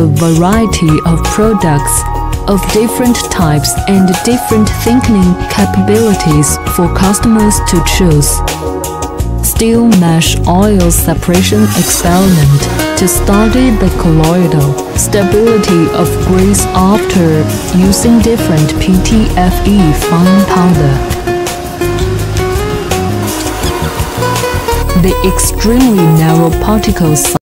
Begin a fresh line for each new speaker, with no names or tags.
a variety of products of different types and different thickening capabilities for customers to choose. Steel mesh oil separation experiment to study the colloidal stability of grease after using different PTFE fine powder. The extremely narrow particle size